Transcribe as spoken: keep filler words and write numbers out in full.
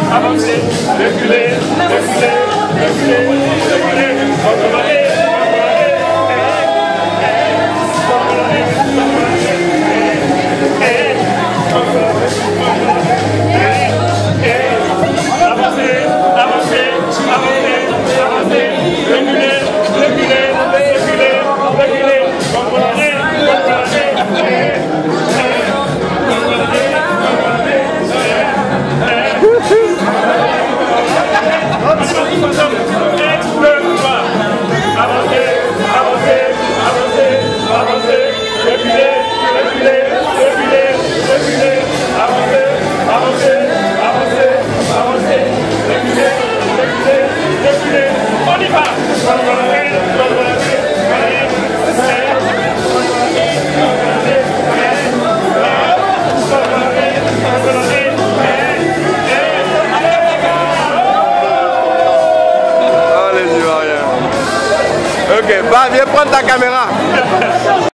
avancez, reculez, reculez, reculez, reculez, contrôlez, avancez, avancez, avancez, avancez, reculez, reculez, reculez, reculez, contrôlez, contrôlez. Ok, va, viens prendre ta caméra.